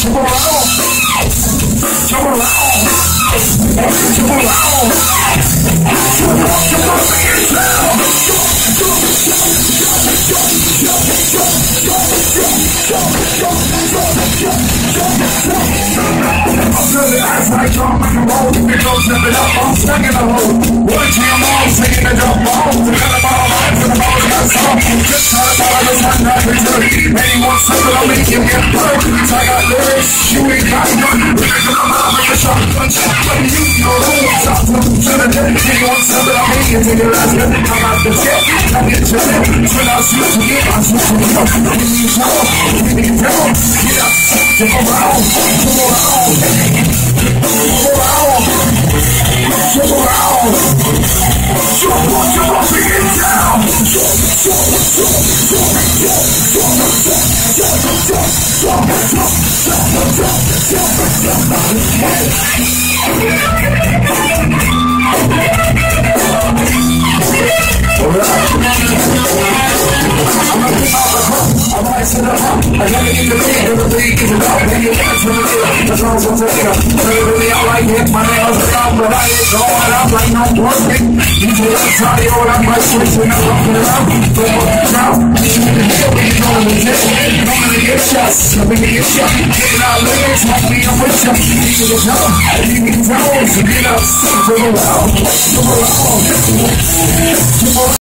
I'm stuck in the hole. One jam on, singing the drum ball. To cut them all out, to the balls got some. Just try to follow this one, not return. Anyone circle on me, give me a bird. So I got lyrics, you ain't got none. Lyrics in my mouth, make a shot punch. But you know who I'm talking to the dead. Anyone circle on me, and take your last gun. I'm out the jet, I get your head. Turn out, shoot to get my shoot to the fuck. Give me a show, give me a down. Get up, jump around, jump around. Jump around. Jump around, jump up and get down. I'm rising up, I gotta get the lead, and the league is about when you get to the lead. The songs will take it up, really I like it, my nails are down, but I ain't going up like no perfect. You feel like sorry, all I'm like switching up, looking around, but now, you can hear me going to jail, I'm gonna get shots, I'm gonna get shot, getting out lyrics, like me, I'm with you, you can tell, you can tell, so get up, jump around, jump around, jump around.